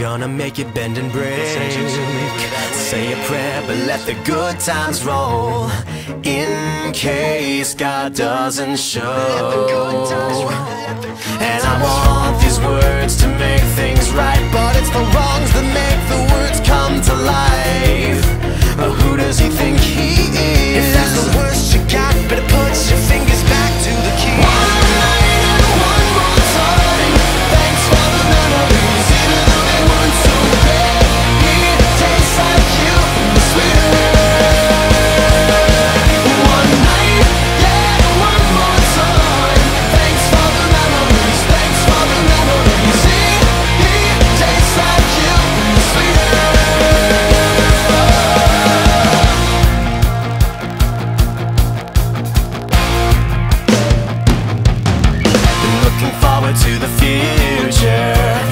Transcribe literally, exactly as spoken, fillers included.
gonna make it bend and break. Say a prayer, but let the good times roll, in case God doesn't show. And I want these words to make things right, but it's the wrongs that make the words come to life. But who does he think he is? If that's the worst you got, better put your fingers back to the key. One night and one more time, thanks for the memories, even though they weren't so great. It tastes like you, the sweeter. One night, yeah, one more time, thanks for the memories, thanks for the memories. It, it tastes like you, the sweeter. Looking forward to the future.